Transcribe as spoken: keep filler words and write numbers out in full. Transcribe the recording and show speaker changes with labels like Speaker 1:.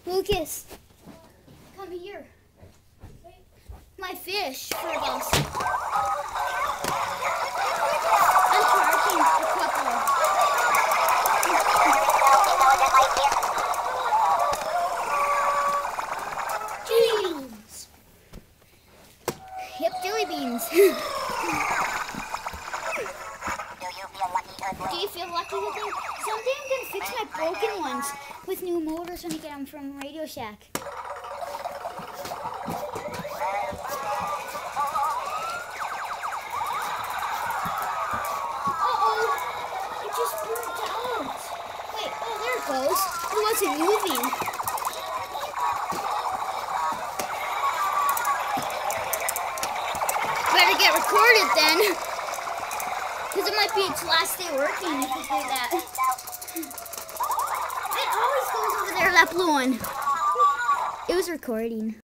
Speaker 1: Lucas, come here. My fish for us. I'm parking a couple. Jelly beans. Yep, jelly beans. Do you feel lucky with them? Someday I'm gonna fix my broken ones with new motors when I get them from Radio Shack. Uh-oh! It just burnt out. Wait, oh, there it goes. It wasn't moving. Better get recorded then. Because it might be its last day working if you do that. It always goes over there, that blue one. It was recording.